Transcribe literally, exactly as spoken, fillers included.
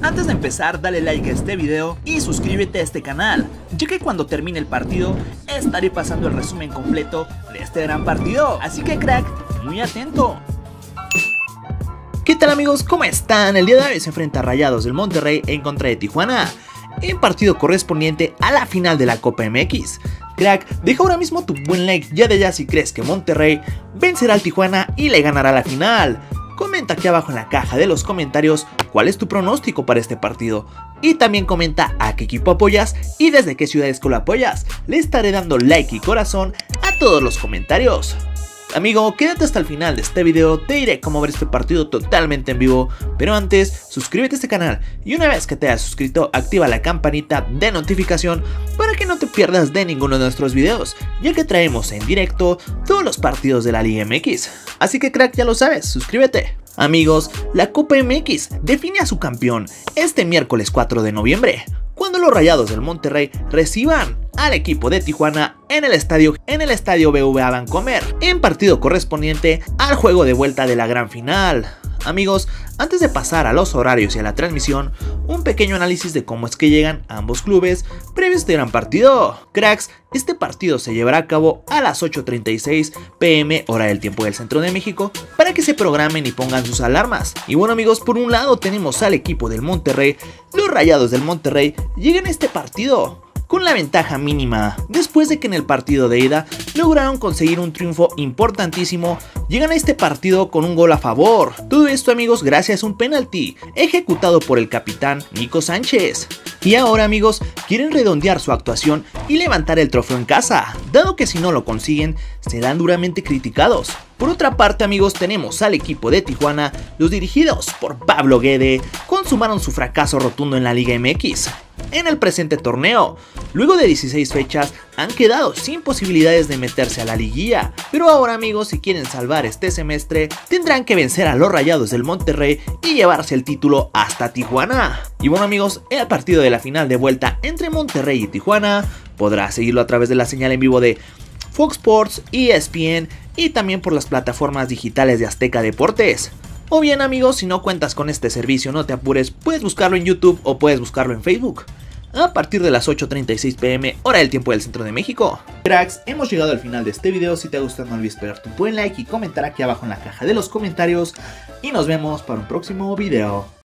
Antes de empezar, dale like a este video y suscríbete a este canal, ya que cuando termine el partido estaré pasando el resumen completo de este gran partido, así que crack, muy atento. ¿Qué tal amigos? ¿Cómo están? El día de hoy se enfrenta a Rayados del Monterrey en contra de Tijuana, en partido correspondiente a la final de la Copa M X. Crack, deja ahora mismo tu buen like ya de ya si crees que Monterrey vencerá al Tijuana y le ganará la final. Comenta aquí abajo en la caja de los comentarios cuál es tu pronóstico para este partido. Y también comenta a qué equipo apoyas y desde qué ciudad lo apoyas. Le estaré dando like y corazón a todos los comentarios. Amigo, quédate hasta el final de este video, te diré cómo ver este partido totalmente en vivo, pero antes, suscríbete a este canal y una vez que te hayas suscrito, activa la campanita de notificación para que no te pierdas de ninguno de nuestros videos, ya que traemos en directo todos los partidos de la Liga M X. Así que crack, ya lo sabes, suscríbete. Amigos, la Copa M X define a su campeón este miércoles cuatro de noviembre, cuando los Rayados del Monterrey reciban al equipo de Tijuana en el estadio en el estadio B V A Bancomer, en partido correspondiente al juego de vuelta de la gran final. Amigos, antes de pasar a los horarios y a la transmisión, un pequeño análisis de cómo es que llegan ambos clubes previo a este gran partido. Cracks, este partido se llevará a cabo a las ocho treinta y seis pm hora del tiempo del centro de México para que se programen y pongan sus alarmas. Y bueno amigos, por un lado tenemos al equipo del Monterrey. Los Rayados del Monterrey llegan a este partido con la ventaja mínima, después de que en el partido de ida lograron conseguir un triunfo importantísimo. Llegan a este partido con un gol a favor, todo esto amigos gracias a un penalti ejecutado por el capitán Nico Sánchez. Y ahora amigos, quieren redondear su actuación y levantar el trofeo en casa, dado que si no lo consiguen, serán duramente criticados. Por otra parte amigos, tenemos al equipo de Tijuana, los dirigidos por Pablo Guede, consumaron su fracaso rotundo en la Liga M X. En el presente torneo, luego de dieciséis fechas, han quedado sin posibilidades de meterse a la liguilla, pero ahora amigos, si quieren salvar este semestre, tendrán que vencer a los Rayados del Monterrey y llevarse el título hasta Tijuana. Y bueno amigos, el partido de la final de vuelta entre Monterrey y Tijuana podrás seguirlo a través de la señal en vivo de Fox Sports, E S P N y también por las plataformas digitales de Azteca Deportes. O bien amigos, si no cuentas con este servicio no te apures, puedes buscarlo en YouTube o puedes buscarlo en Facebook a partir de las ocho treinta y seis pm hora del tiempo del centro de México. Cracks, hemos llegado al final de este video. Si te gusta no olvides pegar tu buen like y comentar aquí abajo en la caja de los comentarios y nos vemos para un próximo video.